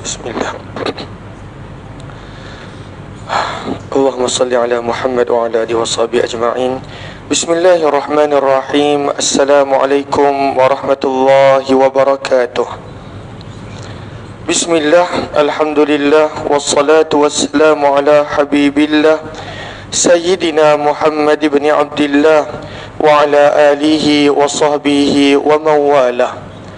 Bismillah. Allahumma salli ala Muhammad wa ala alihi wa sahbihi ajma'in. Bismillahirrahmanirrahim. Assalamualaikum warahmatullahi wabarakatuh. Bismillah, alhamdulillah, wassalatu wassalamu ala habibillah Sayyidina Muhammad ibn Abdillah wa ala alihi wa sahbihi wa mawalah.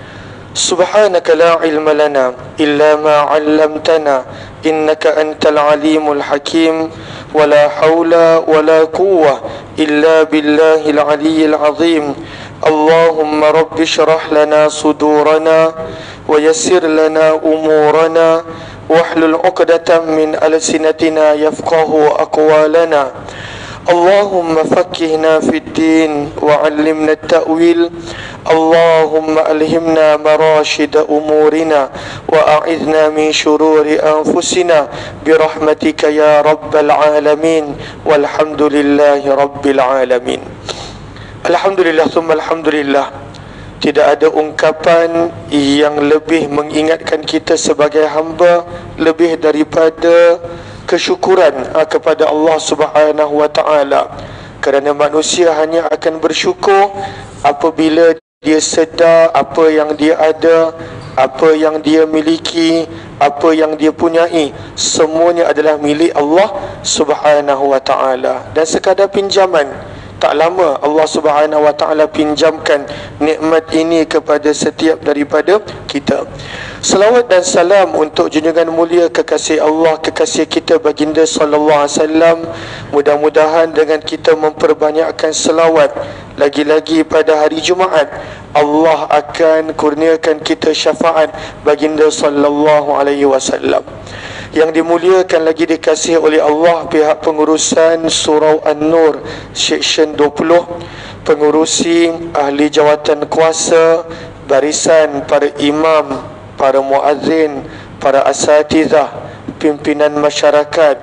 Subhanaka la ilma lana illa ma 'allamtana innaka antal alimul hakim wa la hawla wa la quwwah illa billahil aliyyil azim. Allahumma rabbi shrah lana sudurana wa yassir lana umurana wahlul 'uqdatam min alsinatina yafqahu aqwalana. Allahumma faqqihna fid din wa 'allimna at-ta'wil. Allahumma alhimna marashida umurina wa a'idna min shururi anfusina birahmatika ya rabbal alamin. Walhamdulillahi rabbil alamin. Alhamdulillah thumma alhamdulillah. Tidak ada ungkapan yang lebih mengingatkan kita sebagai hamba lebih daripada kesyukuran kepada Allah Subhanahu wa taala. Kerana manusia hanya akan bersyukur apabila dia sedar apa yang dia ada, apa yang dia miliki, apa yang dia punyai, semuanya adalah milik Allah Subhanahu wa taala. Dan sekadar pinjaman, tak lama Allah Subhanahu wa taala pinjamkan nikmat ini kepada setiap daripada kita. Salawat dan salam untuk junjungan mulia kekasih Allah, kekasih kita baginda sallallahu alaihi wasallam. Mudah-mudahan dengan kita memperbanyakkan salawat, lagi-lagi pada hari Jumaat, Allah akan kurniakan kita syafaat baginda sallallahu alaihi wasallam. Yang dimuliakan lagi dikasihi oleh Allah pihak pengurusan Surau An-Nur Seksyen 20, pengurusi, ahli jawatan kuasa, barisan para imam, para muazzin, para asatizah, pimpinan masyarakat,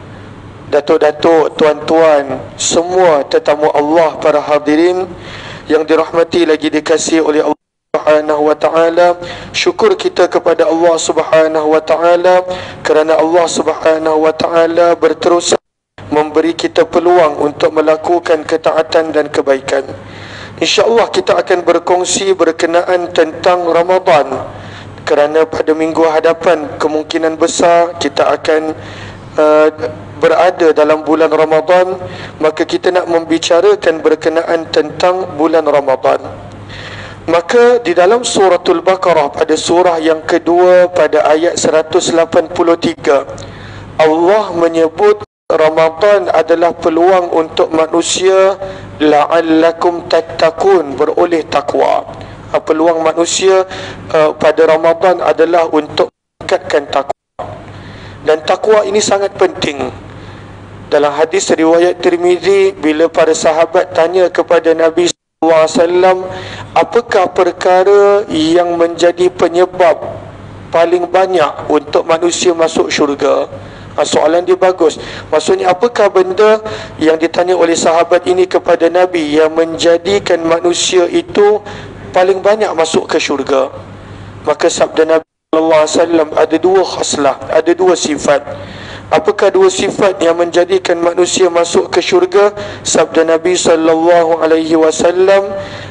datuk-datuk, tuan-tuan, semua tetamu Allah, para hadirin yang dirahmati lagi dikasihi oleh Allah Subhanahu wa ta'ala. Syukur kita kepada Allah Subhanahu wa ta'ala kerana Allah Subhanahu wa ta'ala berterus memberi kita peluang untuk melakukan ketaatan dan kebaikan. InsyaAllah kita akan berkongsi berkenaan tentang Ramadan, kerana pada minggu hadapan kemungkinan besar kita akan berada dalam bulan Ramadan. Maka kita nak membicarakan berkenaan tentang bulan Ramadan. Maka di dalam suratul Baqarah pada surah yang kedua pada ayat 183, Allah menyebut Ramadan adalah peluang untuk manusia la'allakum tattaqun, beroleh takwa. Peluang manusia pada Ramadan adalah untuk meningkatkan takwa. Dan takwa ini sangat penting. Dalam hadis riwayat Tirmizi, bila para sahabat tanya kepada Nabi SAW, apakah perkara yang menjadi penyebab paling banyak untuk manusia masuk syurga? Soalan dia bagus. Maksudnya, apakah benda yang ditanya oleh sahabat ini kepada Nabi yang menjadikan manusia itu paling banyak masuk ke syurga? Maka sabda Nabi SAW, ada dua khaslah, ada dua sifat. Apakah dua sifat yang menjadikan manusia masuk ke syurga? Sabda Nabi sallallahu alaihi wasallam,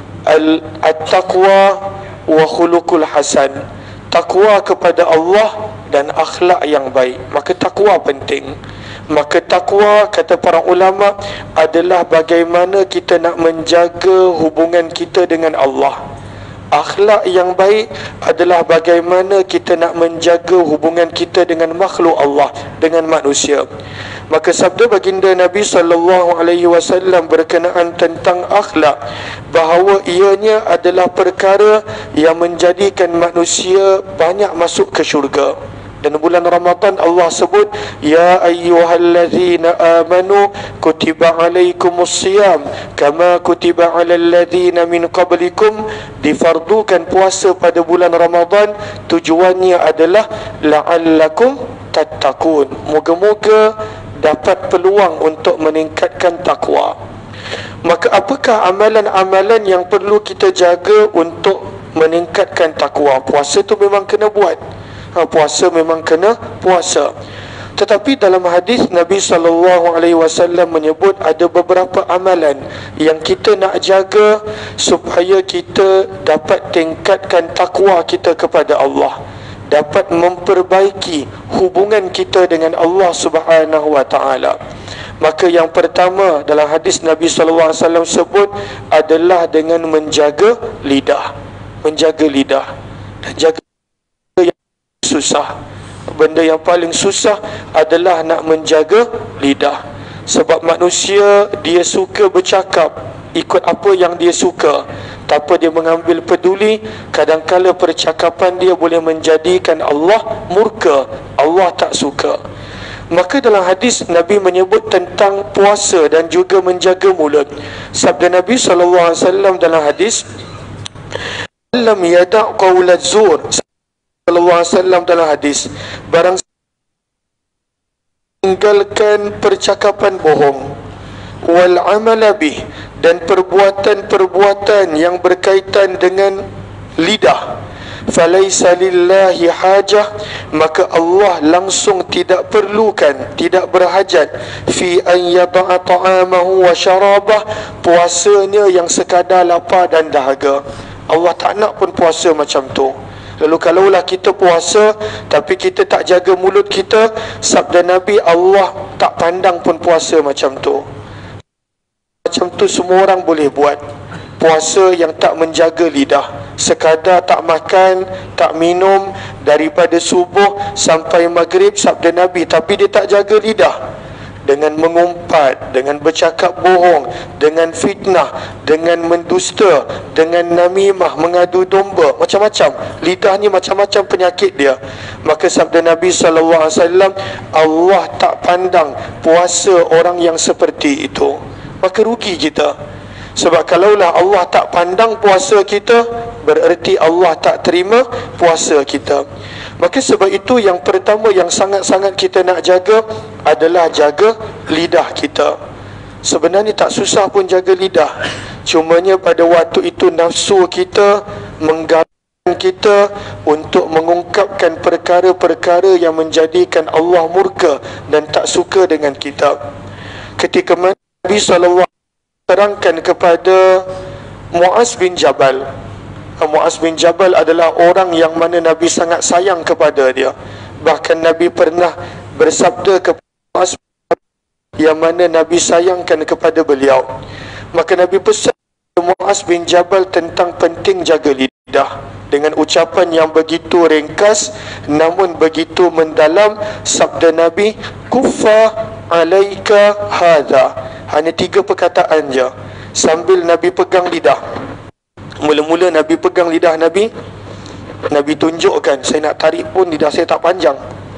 at-taqwa wa khuluqul hasan. Takwa kepada Allah dan akhlak yang baik. Maka takwa penting. Maka takwa, kata para ulama, adalah bagaimana kita nak menjaga hubungan kita dengan Allah. Akhlak yang baik adalah bagaimana kita nak menjaga hubungan kita dengan makhluk Allah, dengan manusia. Maka sabda baginda Nabi sallallahu alaihi wasallam berkenaan tentang akhlak, bahawa ianya adalah perkara yang menjadikan manusia banyak masuk ke syurga. Dan bulan Ramadan Allah sebut, ya ayyuhallazina amanu kutiba alaikumusiyam kama kutiba alal ladzina min qablikum. Difardukan puasa pada bulan Ramadan, tujuannya adalah la'allakum tattaqun, moga-moga dapat peluang untuk meningkatkan takwa. Maka apakah amalan-amalan yang perlu kita jaga untuk meningkatkan takwa? Puasa tu memang kena buat. Puasa memang kena puasa. Tetapi dalam hadis Nabi SAW menyebut ada beberapa amalan yang kita nak jaga supaya kita dapat tingkatkan takwa kita kepada Allah, dapat memperbaiki hubungan kita dengan Allah Subhanahu wa taala. Maka yang pertama dalam hadis Nabi SAW sebut adalah dengan menjaga lidah. Menjaga lidah dan jaga yang susah. Benda yang paling susah adalah nak menjaga lidah. Sebab manusia dia suka bercakap ikut apa yang dia suka, tanpa dia mengambil peduli. Kadang-kala percakapan dia boleh menjadikan Allah murka, Allah tak suka. Maka dalam hadis Nabi menyebut tentang puasa dan juga menjaga mulut. Sabda Nabi SAW dalam hadis, lam yada' qawla zur, sallallahu alaihi wasallam dalam hadis, barang tinggalkan percakapan bohong, wal amala bih, dan perbuatan-perbuatan yang berkaitan dengan lidah, falaisa lillahi hajah, maka Allah langsung tidak perlukan, tidak berhajat fi an yada'a ta'amahu wa syarabah, puasanya yang sekadar lapar dan dahaga. Allah tak nak pun puasa macam tu. Lalu kalaulah kita puasa tapi kita tak jaga mulut kita, sabda Nabi, Allah tak pandang pun puasa macam tu. Macam tu semua orang boleh buat. Puasa yang tak menjaga lidah, sekadar tak makan, tak minum daripada subuh sampai maghrib, sabda Nabi, tapi dia tak jaga lidah, dengan mengumpat, dengan bercakap bohong, dengan fitnah, dengan mendusta, dengan namimah, mengadu domba, macam-macam. Lidah ni macam-macam penyakit dia. Maka sabda Nabi SAW, Allah tak pandang puasa orang yang seperti itu. Maka rugi kita. Sebab kalaulah Allah tak pandang puasa kita, bererti Allah tak terima puasa kita. Maka sebab itu yang pertama yang sangat-sangat kita nak jaga adalah jaga lidah kita. Sebenarnya tak susah pun jaga lidah. Cumanya pada waktu itu nafsu kita menggalakkan kita untuk mengungkapkan perkara-perkara yang menjadikan Allah murka dan tak suka dengan kita. Ketika Nabi SAW terangkan kepada Muaz bin Jabal. Muaz bin Jabal adalah orang yang mana Nabi sangat sayang kepada dia. Bahkan Nabi pernah bersabda kepada Muaz yang mana Nabi sayangkan kepada beliau. Maka Nabi pesan Muaz bin Jabal tentang penting jaga lidah dengan ucapan yang begitu ringkas namun begitu mendalam. Sabda Nabi, kuffa alaika hadha. Hanya 3 perkataan je, sambil Nabi pegang lidah. Mula-mula Nabi pegang lidah Nabi tunjukkan, saya nak tarik pun lidah saya tak panjang.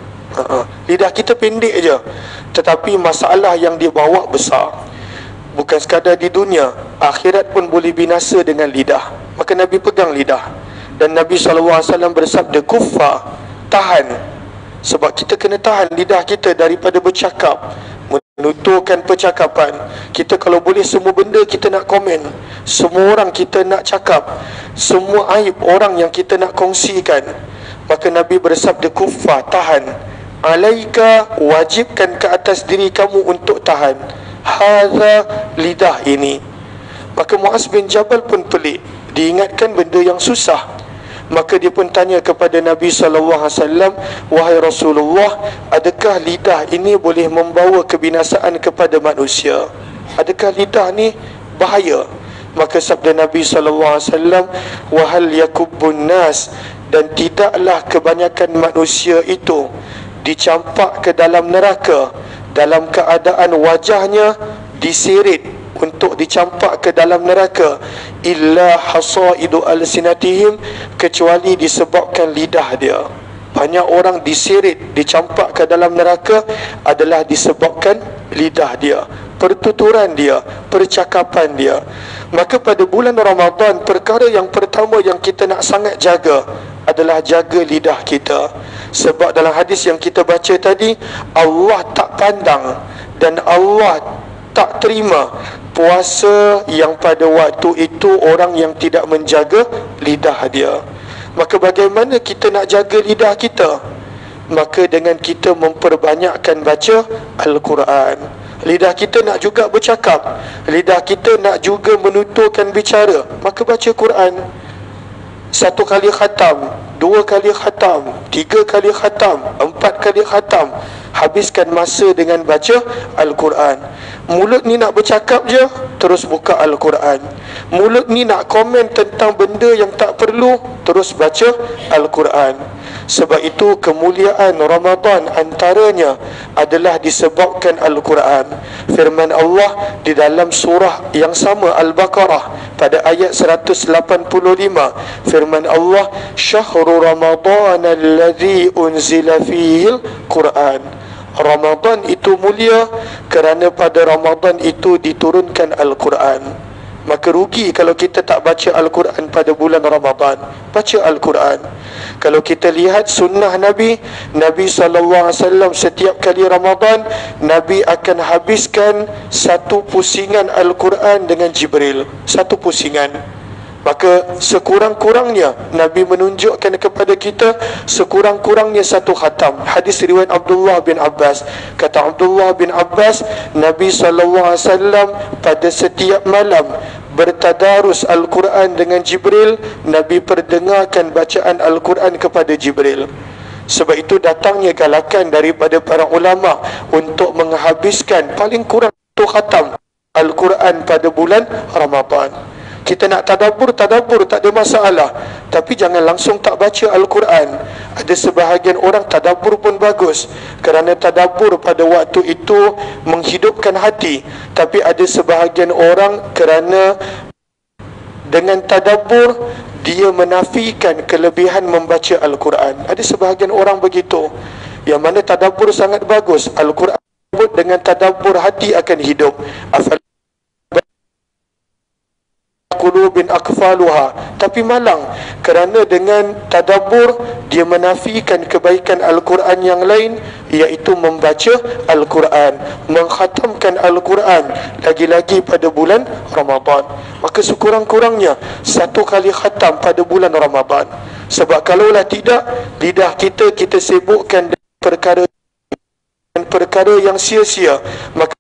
Lidah kita pendek je, tetapi masalah yang dia bawa besar. Bukan sekadar di dunia, akhirat pun boleh binasa dengan lidah. Maka Nabi pegang lidah. Dan Nabi SAW bersabda, kuffa, tahan. Sebab kita kena tahan lidah kita daripada bercakap, menuturkan percakapan. Kita kalau boleh semua benda kita nak komen, semua orang kita nak cakap, semua aib orang yang kita nak kongsikan. Maka Nabi bersabda, kuffa, tahan. Alaika, wajibkan ke atas diri kamu untuk tahan. Hadha, lidah ini. Maka Muaz bin Jabal pun pelik, diingatkan benda yang susah. Maka dia pun tanya kepada Nabi SAW, wahai Rasulullah, adakah lidah ini boleh membawa kebinasaan kepada manusia? Adakah lidah ni bahaya? Maka sabda Nabi SAW, wahal yakubbun nas, dan tidaklah kebanyakan manusia itu dicampak ke dalam neraka dalam keadaan wajahnya diseret untuk dicampak ke dalam neraka, illa hasaidu alsinatihim, kecuali disebabkan lidah dia. Banyak orang diseret, dicampak ke dalam neraka adalah disebabkan lidah dia, pertuturan dia, percakapan dia. Maka pada bulan Ramadan, perkara yang pertama yang kita nak sangat jaga adalah jaga lidah kita. Sebab dalam hadis yang kita baca tadi, Allah tak pandang dan Allah tak terima puasa yang pada waktu itu orang yang tidak menjaga lidah dia. Maka bagaimana kita nak jaga lidah kita? Maka dengan kita memperbanyakkan baca Al-Quran. Lidah kita nak juga bercakap, lidah kita nak juga menuturkan bicara, maka baca Quran. 1 kali khatam, 2 kali khatam, 3 kali khatam, 4 kali khatam. Habiskan masa dengan baca Al-Quran. Mulut ni nak bercakap je, terus buka Al-Quran. Mulut ni nak komen tentang benda yang tak perlu, terus baca Al-Quran. Sebab itu kemuliaan Ramadan antaranya adalah disebabkan Al-Quran. Firman Allah di dalam surah yang sama, Al-Baqarah, pada ayat 185, firman Allah, Syahrul Ramadan alladhi unzila fihil Quran. Ramadan itu mulia kerana pada Ramadan itu diturunkan Al-Quran. Maka rugi kalau kita tak baca Al-Quran pada bulan Ramadan. Baca Al-Quran. Kalau kita lihat sunnah Nabi SAW, setiap kali Ramadan Nabi akan habiskan satu pusingan Al-Quran dengan Jibril. Satu pusingan. Maka sekurang-kurangnya Nabi menunjukkan kepada kita sekurang-kurangnya satu khatam. Hadis riwayat Abdullah bin Abbas. Kata Abdullah bin Abbas, Nabi SAW pada setiap malam bertadarus Al-Quran dengan Jibril. Nabi perdengarkan bacaan Al-Quran kepada Jibril. Sebab itu datangnya galakan daripada para ulama untuk menghabiskan paling kurang satu khatam Al-Quran pada bulan Ramadan. Kita nak tadabbur tak ada masalah, tapi jangan langsung tak baca Al-Quran. Ada sebahagian orang tadabbur pun bagus, kerana tadabbur pada waktu itu menghidupkan hati. Tapi ada sebahagian orang kerana dengan tadabbur dia menafikan kelebihan membaca Al-Quran. Ada sebahagian orang begitu. Yang mana tadabbur sangat bagus. Al-Quran dengan tadabbur hati akan hidup. Qulubin akfaluha, tapi malang kerana dengan tadabbur dia menafikan kebaikan Al-Quran yang lain, iaitu membaca Al-Quran, mengkhatamkan Al-Quran, lagi-lagi pada bulan Ramadan. Maka sekurang-kurangnya satu kali khatam pada bulan Ramadan. Sebab kalaulah tidak, lidah kita sibukkan dengan perkara yang sia-sia, maka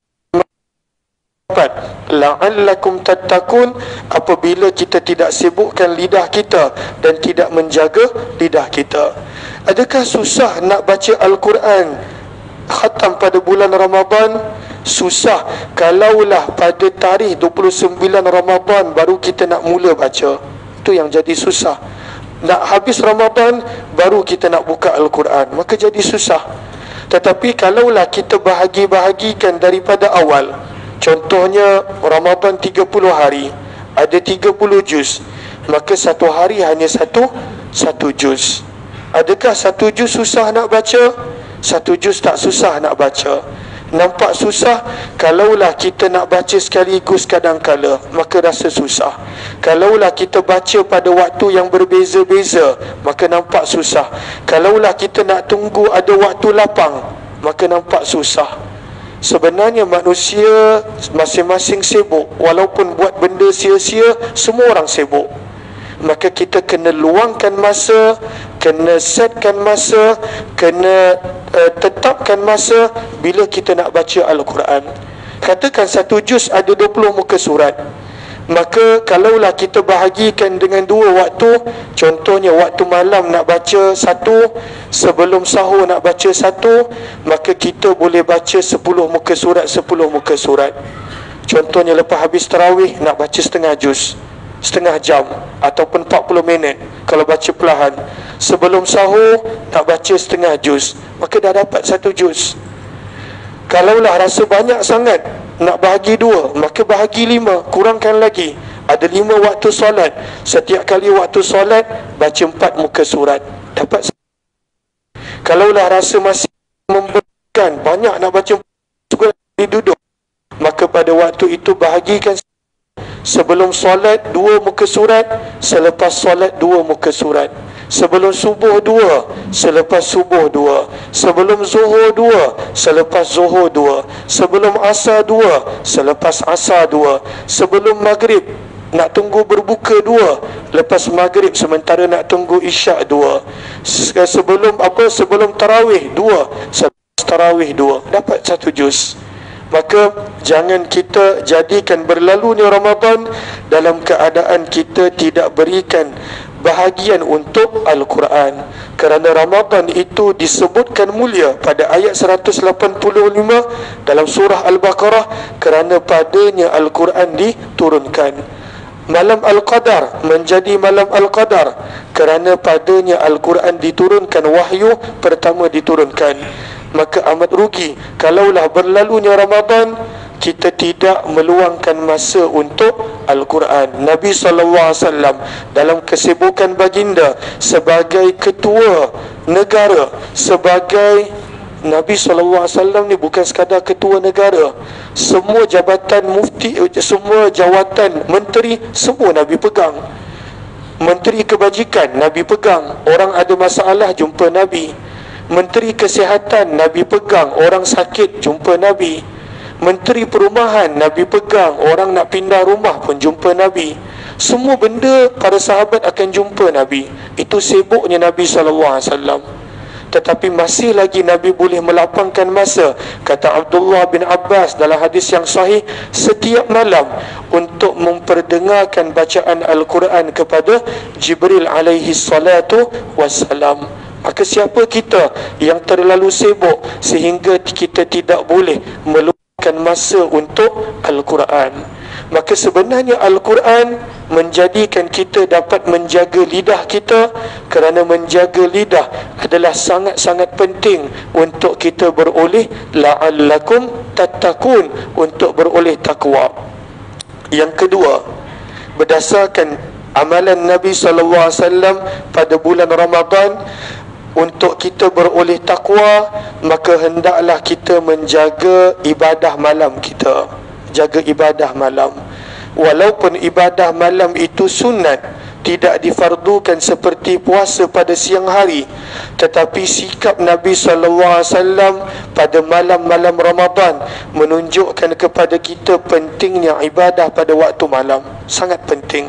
la'allakum tattaqun, apabila kita tidak sibukkan lidah kita dan tidak menjaga lidah kita. Adakah susah nak baca Al-Quran khatam pada bulan Ramadan? Susah kalaulah pada tarikh 29 Ramadan baru kita nak mula baca. Itu yang jadi susah. Nak habis Ramadan baru kita nak buka Al-Quran, maka jadi susah. Tetapi kalaulah kita bahagi-bahagikan daripada awal, contohnya Ramadan 30 hari, ada 30 juz, maka satu hari hanya satu juz. Adakah satu juz susah nak baca? Satu juz tak susah nak baca. Nampak susah kalaulah kita nak baca sekaligus kadangkala, maka rasa susah. Kalaulah kita baca pada waktu yang berbeza-beza, maka nampak susah. Kalaulah kita nak tunggu ada waktu lapang, maka nampak susah. Sebenarnya manusia masing-masing sibuk. Walaupun buat benda sia-sia, semua orang sibuk. Maka kita kena luangkan masa, kena setkan masa, kena tetapkan masa bila kita nak baca Al-Quran. Katakan satu juz ada 20 muka surat, maka kalaulah kita bahagikan dengan dua waktu, contohnya waktu malam nak baca satu, sebelum sahur nak baca satu, maka kita boleh baca 10 muka surat, 10 muka surat. Contohnya lepas habis tarawih nak baca setengah juz, setengah jam ataupun 40 minit kalau baca perlahan. Sebelum sahur nak baca setengah juz, maka dah dapat satu juz. Kalaulah rasa banyak sangat nak bahagi dua, maka bahagi 5, kurangkan lagi. Ada 5 waktu solat, setiap kali waktu solat baca 4 muka surat, dapat. Kalaulah rasa masih memberikan banyak nak baca surat duduk, maka pada waktu itu bahagikan. Sebelum solat 2 muka surat, selepas solat 2 muka surat. Sebelum subuh 2, selepas subuh 2. Sebelum zuhur 2, selepas zuhur 2. Sebelum asar 2, selepas asar 2. Sebelum maghrib nak tunggu berbuka 2, Lepas maghrib sementara nak tunggu isyak 2. Sebelum tarawih 2. Selepas tarawih 2. Dapat 1 juz. Maka jangan kita jadikan berlalunya Ramadan dalam keadaan kita tidak berikan bahagian untuk Al-Quran. Kerana Ramadan itu disebutkan mulia pada ayat 185 dalam surah Al-Baqarah, kerana padanya Al-Quran diturunkan. Malam Al-Qadar menjadi malam Al-Qadar kerana padanya Al-Quran diturunkan, wahyu pertama diturunkan. Maka amat rugi kalaulah berlalunya Ramadan kita tidak meluangkan masa untuk Al-Quran. Nabi SAW dalam kesibukan baginda sebagai ketua negara, sebagai Nabi SAW ni bukan sekadar ketua negara, semua jabatan mufti, semua jawatan menteri, semua Nabi pegang. Menteri kebajikan Nabi pegang, orang ada masalah jumpa Nabi. Menteri kesihatan Nabi pegang, orang sakit jumpa Nabi. Menteri perumahan Nabi pegang, orang nak pindah rumah pun jumpa Nabi. Semua benda para sahabat akan jumpa Nabi. Itu sibuknya Nabi SAW. Tetapi masih lagi Nabi boleh melapangkan masa, kata Abdullah bin Abbas dalam hadis yang sahih, setiap malam untuk memperdengarkan bacaan Al-Quran kepada Jibril alaihi salatu wassalam. Maka siapa kita yang terlalu sibuk sehingga kita tidak boleh meluangkan masa untuk Al-Quran? Maka sebenarnya Al-Quran menjadikan kita dapat menjaga lidah kita, kerana menjaga lidah adalah sangat-sangat penting untuk kita beroleh la'allakum tattaqun, untuk beroleh takwa. Yang kedua, berdasarkan amalan Nabi SAW pada bulan Ramadan, untuk kita beroleh takwa, maka hendaklah kita menjaga ibadah malam kita. Jaga ibadah malam. Walaupun ibadah malam itu sunat, tidak difardukan seperti puasa pada siang hari, tetapi sikap Nabi SAW pada malam-malam Ramadan menunjukkan kepada kita pentingnya ibadah pada waktu malam. Sangat penting.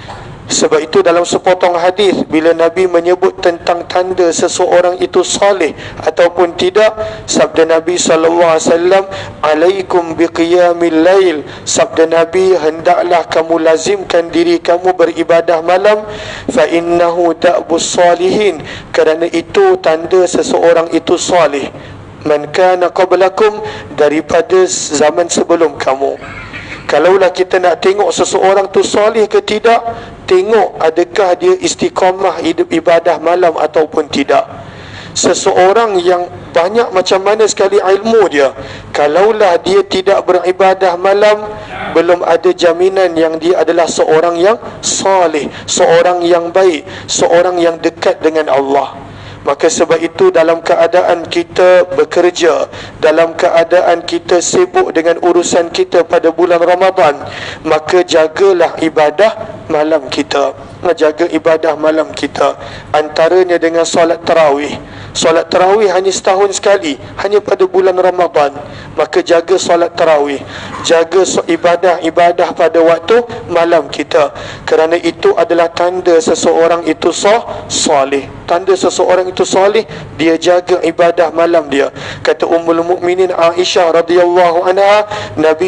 Sebab itu dalam sepotong hadis, bila Nabi menyebut tentang tanda seseorang itu salih ataupun tidak, sabda Nabi SAW, alaikum biqiyamil lail, sabda Nabi, hendaklah kamu lazimkan diri kamu beribadah malam, fa innahu da'bus salihin, kerana itu tanda seseorang itu salih, man kana qablakum, daripada zaman sebelum kamu. Kalaulah kita nak tengok seseorang tu soleh ke tidak, tengok adakah dia istiqamah hidup ibadah malam ataupun tidak. Seseorang yang banyak macam mana sekali ilmu dia, kalaulah dia tidak beribadah malam, belum ada jaminan yang dia adalah seorang yang soleh, seorang yang baik, seorang yang dekat dengan Allah. Maka sebab itu dalam keadaan kita bekerja, dalam keadaan kita sibuk dengan urusan kita pada bulan Ramadan, maka jagalah ibadah malam kita. Jaga ibadah malam kita, antaranya dengan solat tarawih. Solat tarawih hanya setahun sekali, hanya pada bulan Ramadan. Maka jaga solat tarawih, jaga ibadah-ibadah pada waktu malam kita, kerana itu adalah tanda seseorang itu soleh. Tanda seseorang itu soleh, dia jaga ibadah malam dia. Kata Ummul Mukminin Aisyah radhiyallahu anha, Nabi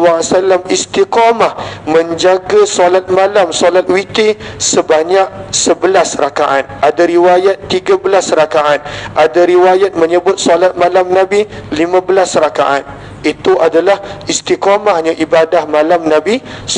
SAW istiqamah menjaga solat malam, solat witir sebanyak 11 rakaat. Ada riwayat 13 rakaat, ada riwayat menyebut solat malam Nabi 15 rakaat. Itu adalah istiqamahnya ibadah malam Nabi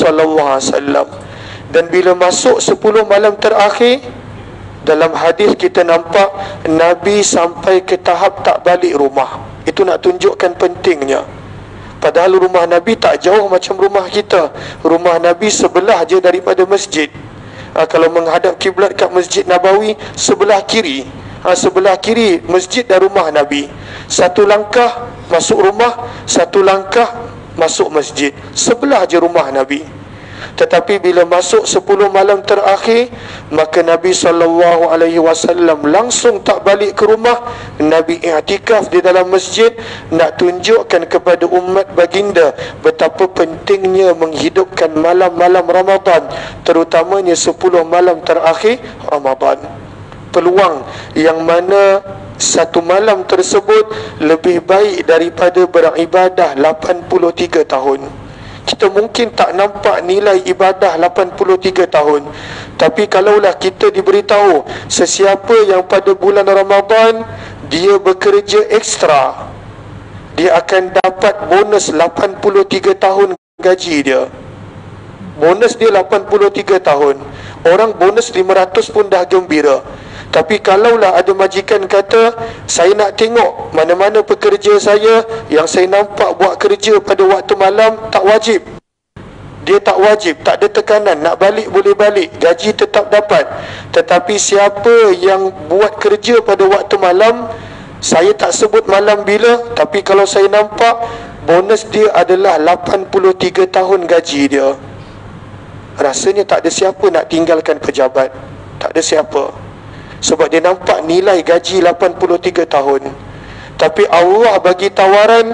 SAW. Dan bila masuk 10 malam terakhir, dalam hadis kita nampak Nabi sampai ke tahap tak balik rumah. Itu nak tunjukkan pentingnya. Padahal rumah Nabi tak jauh macam rumah kita. Rumah Nabi sebelah je daripada masjid. Kalau menghadap kiblat kat Masjid Nabawi, sebelah kiri. Sebelah kiri masjid dan rumah Nabi. Satu langkah masuk rumah, satu langkah masuk masjid. Sebelah je rumah Nabi. Tetapi bila masuk 10 malam terakhir, maka Nabi SAW langsung tak balik ke rumah. Nabi i'tikaf di dalam masjid, nak tunjukkan kepada umat baginda betapa pentingnya menghidupkan malam-malam Ramadan, terutamanya 10 malam terakhir Ramadan. Peluang yang mana satu malam tersebut lebih baik daripada beribadah 83 tahun. Kita mungkin tak nampak nilai ibadah 83 tahun, tapi kalaulah kita diberitahu sesiapa yang pada bulan Ramadan dia bekerja ekstra, dia akan dapat bonus 83 tahun gaji dia. Bonus dia 83 tahun. Orang bonus 500 pun dah gembira. Tapi kalaulah ada majikan kata, saya nak tengok mana-mana pekerja saya yang saya nampak buat kerja pada waktu malam, tak wajib. Dia tak wajib, tak ada tekanan, nak balik boleh balik, gaji tetap dapat. Tetapi siapa yang buat kerja pada waktu malam, saya tak sebut malam bila, tapi kalau saya nampak bonus dia adalah 83 tahun gaji dia. Rasanya tak ada siapa nak tinggalkan pejabat. Tak ada siapa. Sebab dia nampak nilai gaji 83 tahun. Tapi Allah bagi tawaran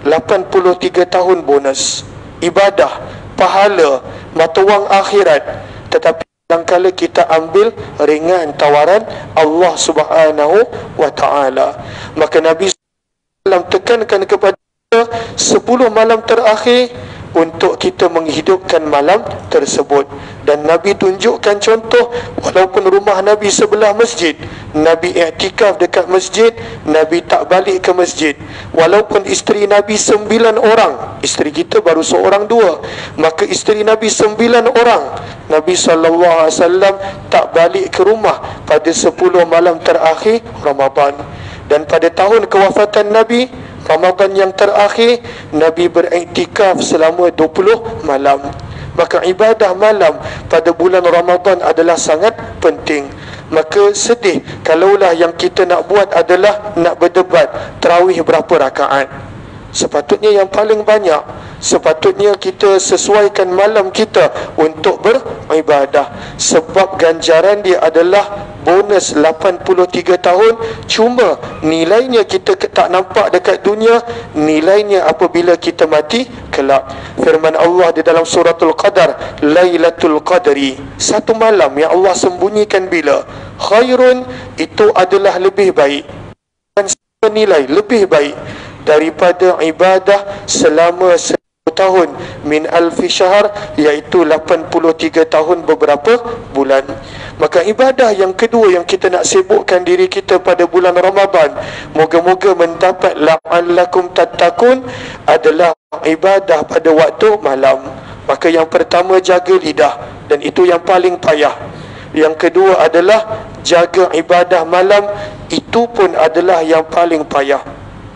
83 tahun bonus, ibadah, pahala, mata wang akhirat. Tetapi kadang-kala kita ambil ringan tawaran Allah Subhanahu wa ta'ala. Maka Nabi SAW tekankan kepada 10 malam terakhir untuk kita menghidupkan malam tersebut. Dan Nabi tunjukkan contoh, walaupun rumah Nabi sebelah masjid, Nabi i'tikaf dekat masjid, Nabi tak balik ke masjid. Walaupun isteri Nabi 9 orang, isteri kita baru seorang dua, maka isteri Nabi 9 orang, Nabi SAW tak balik ke rumah pada 10 malam terakhir Ramadan. Dan pada tahun kewafatan Nabi, Ramadan yang terakhir, Nabi beriktikaf selama 20 malam. Maka ibadah malam pada bulan Ramadan adalah sangat penting. Maka sedih kalaulah yang kita nak buat adalah nak berdebat tarawih berapa rakaat. Sepatutnya yang paling banyak, sepatutnya kita sesuaikan malam kita untuk beribadah. Sebab ganjaran dia adalah bonus 83 tahun. Cuma nilainya kita tak nampak dekat dunia, nilainya apabila kita mati kelak. Firman Allah di dalam suratul Qadar, Lailatul Qadri, satu malam yang Allah sembunyikan bila khairun, itu adalah lebih baik dan nilai lebih baik daripada ibadah selama 1000 tahun min alfi syahr, iaitu 83 tahun beberapa bulan. Maka ibadah yang kedua yang kita nak sibukkan diri kita pada bulan Ramadan, moga-moga mendapat la'allakum tattaqun, adalah ibadah pada waktu malam. Maka yang pertama, jaga lidah, dan itu yang paling payah. Yang kedua adalah jaga ibadah malam, itu pun adalah yang paling payah.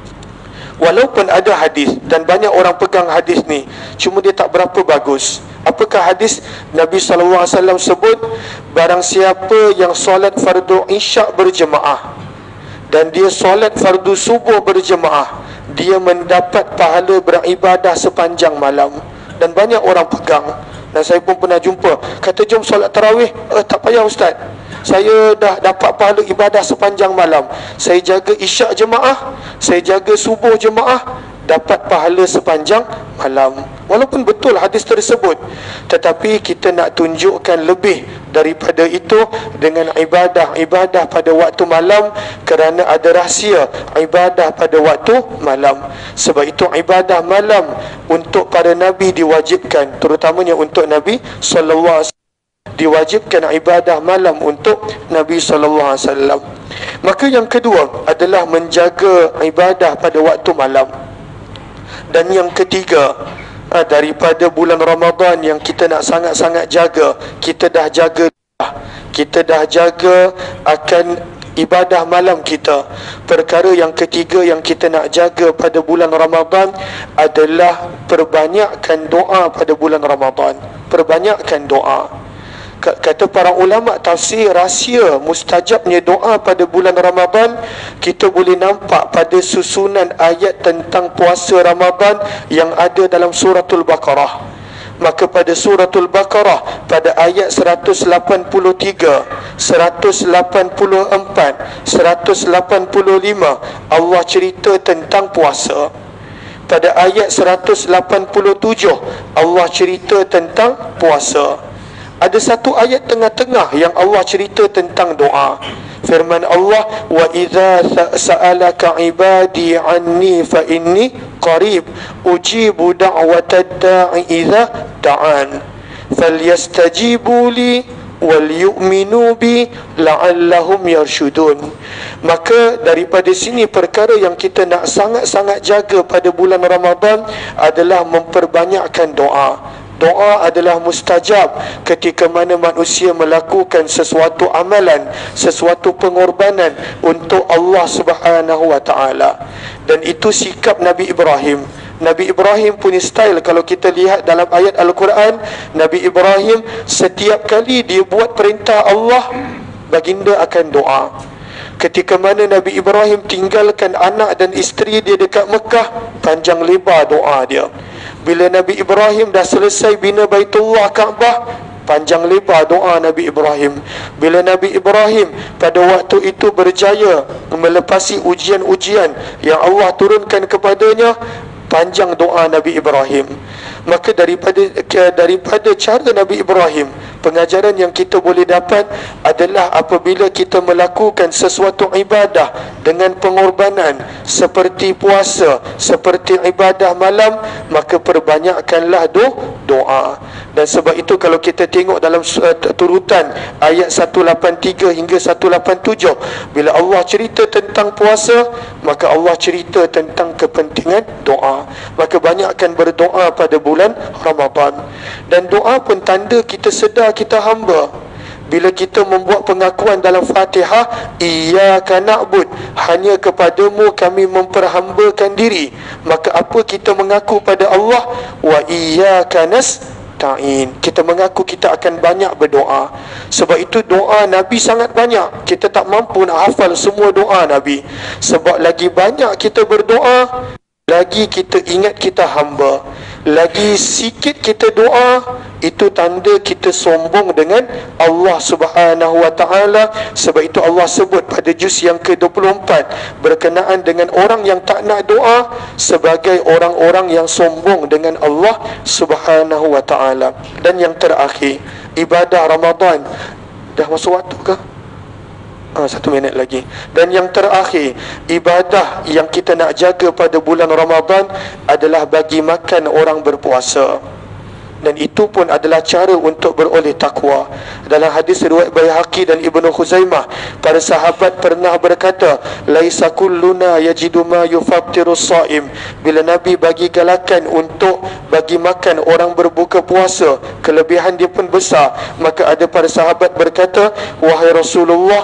Walaupun ada hadis, dan banyak orang pegang hadis ni, cuma dia tak berapa bagus. Apakah hadis? Nabi SAW sebut, barang siapa yang solat fardu isyak berjemaah dan dia solat fardu subuh berjemaah, dia mendapat pahala beribadah sepanjang malam. Dan banyak orang pegang, dan saya pun pernah jumpa, kata jom solat tarawih. Tak payah ustaz, saya dah dapat pahala ibadah sepanjang malam. Saya jaga isyak jemaah, saya jaga subuh jemaah, dapat pahala sepanjang malam. Walaupun betul hadis tersebut, tetapi kita nak tunjukkan lebih daripada itu dengan ibadah-ibadah pada waktu malam, kerana ada rahsia ibadah pada waktu malam. Sebab itu ibadah malam untuk para Nabi diwajibkan, terutamanya untuk Nabi SAW. Diwajibkan ibadah malam untuk Nabi SAW. Maka yang kedua adalah menjaga ibadah pada waktu malam. Dan yang ketiga, daripada bulan Ramadan yang kita nak sangat-sangat jaga, kita dah jaga akan ibadah malam kita. Perkara yang ketiga yang kita nak jaga pada bulan Ramadan adalah perbanyakkan doa pada bulan Ramadan. Perbanyakkan doa. Kata para ulama tafsir, rahsia mustajabnya doa pada bulan Ramadan kita boleh nampak pada susunan ayat tentang puasa Ramadan yang ada dalam suratul Baqarah. Maka pada suratul Baqarah pada ayat 183, 184, 185 Allah cerita tentang puasa. Pada ayat 187 Allah cerita tentang puasa. Ada satu ayat tengah-tengah yang Allah cerita tentang doa. Firman Allah, wa idza sa'alaka ibadi anni fa inni qarib ujibu da'watad da'i idza da'an falyastajibu li wal yu'minu bi la'allahum yarshudun. Maka daripada sini perkara yang kita nak sangat-sangat jaga pada bulan Ramadan adalah memperbanyakkan doa. Doa adalah mustajab ketika mana manusia melakukan sesuatu amalan, sesuatu pengorbanan untuk Allah Subhanahu wa taala. Dan itu sikap Nabi Ibrahim. Nabi Ibrahim punya style, kalau kita lihat dalam ayat Al-Quran, Nabi Ibrahim setiap kali dia buat perintah Allah, baginda akan doa. Ketika mana Nabi Ibrahim tinggalkan anak dan isteri dia dekat Mekah, panjang lebar doa dia. Bila Nabi Ibrahim dah selesai bina Baitullah Kaabah, panjang lebar doa Nabi Ibrahim. Bila Nabi Ibrahim pada waktu itu berjaya melepasi ujian-ujian yang Allah turunkan kepadanya, panjang doa Nabi Ibrahim. Maka daripada cara Nabi Ibrahim, pengajaran yang kita boleh dapat adalah apabila kita melakukan sesuatu ibadah dengan pengorbanan seperti puasa, seperti ibadah malam, maka perbanyakkanlah doa. Dan sebab itu kalau kita tengok dalam turutan ayat 183 hingga 187, bila Allah cerita tentang puasa, maka Allah cerita tentang kepentingan doa. Maka banyakkan berdoa pada bulan Ramadan. Dan doa pun tanda kita sedar kita hamba. Bila kita membuat pengakuan dalam Fatihah, iyyaka na'bud, hanya kepadamu kami memperhambakan diri, maka apa kita mengaku pada Allah? Wa iyyaka nasta'in, kita mengaku kita akan banyak berdoa. Sebab itu doa Nabi sangat banyak. Kita tak mampu nak hafal semua doa Nabi. Sebab lagi banyak kita berdoa, lagi kita ingat kita hamba. Lagi sikit kita doa, itu tanda kita sombong dengan Allah Subhanahu wa ta'ala. Sebab itu Allah sebut pada juz yang ke-24 berkenaan dengan orang yang tak nak doa sebagai orang-orang yang sombong dengan Allah Subhanahu wa ta'ala. Dan yang terakhir, ibadah Ramadan. Dah masuk waktu ke? 1 minit lagi. Dan yang terakhir, ibadah yang kita nak jaga pada bulan Ramadan adalah bagi makan orang berpuasa. Dan itu pun adalah cara untuk beroleh takwa. Dalam hadis riwayat Baihaqi dan Ibnu Khuzaimah, para sahabat pernah berkata, laisa kulluna yajidu ma yufattiru shaim. Bila Nabi bagi galakan untuk bagi makan orang berbuka puasa, kelebihan dia pun besar, maka ada para sahabat berkata, wahai Rasulullah,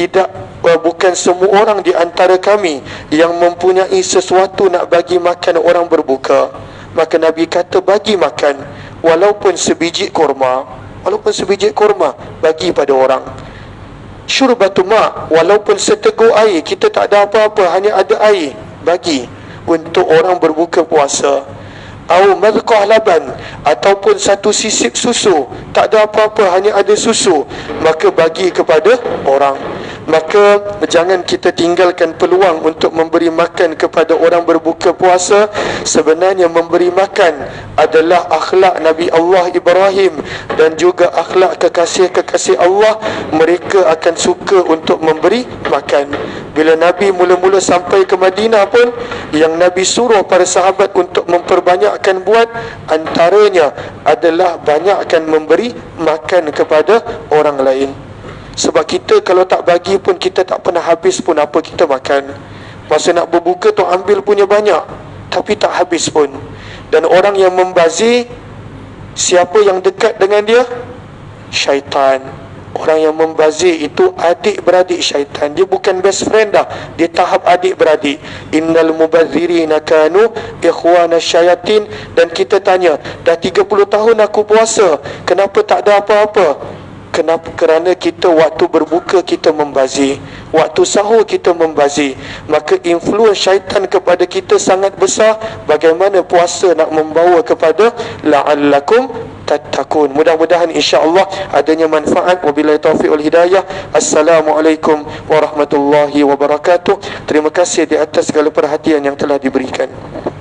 bukan semua orang di antara kami yang mempunyai sesuatu nak bagi makan orang berbuka. Maka Nabi kata, bagi makan walaupun sebiji kurma, walaupun sebiji kurma, bagi pada orang. Syurbatu ma, walaupun seteguk air, kita tak ada apa-apa, hanya ada air, bagi untuk orang berbuka puasa. Au madqah laban, ataupun satu sisip susu, tak ada apa-apa, hanya ada susu, maka bagi kepada orang. Maka jangan kita tinggalkan peluang untuk memberi makan kepada orang berbuka puasa. Sebenarnya memberi makan adalah akhlak Nabi Allah Ibrahim dan juga akhlak kekasih-kekasih Allah. Mereka akan suka untuk memberi makan. Bila Nabi mula-mula sampai ke Madinah pun, yang Nabi suruh para sahabat untuk memperbanyakkan buat, antaranya adalah banyakkan memberi makan kepada orang lain. Sebab kita kalau tak bagi pun, kita tak pernah habis pun apa kita makan. Masa nak berbuka tu ambil punya banyak, tapi tak habis pun. Dan orang yang membazir, siapa yang dekat dengan dia? Syaitan. Orang yang membazir itu adik-beradik syaitan. Dia bukan best friend dah, dia tahap adik-beradik. Innal mubazirina kanu ikhwana syayatin. Dan kita tanya, dah 30 tahun aku puasa, kenapa tak ada apa-apa? Kenapa? Kerana kita waktu berbuka kita membazir, waktu sahur kita membazir, maka influence syaitan kepada kita sangat besar. Bagaimana puasa nak membawa kepada la'allakum tattaqun. Mudah-mudahan insya-Allah adanya manfaat. Wabillahi taufiq wal hidayah. Assalamualaikum warahmatullahi wabarakatuh. Terima kasih di atas segala perhatian yang telah diberikan.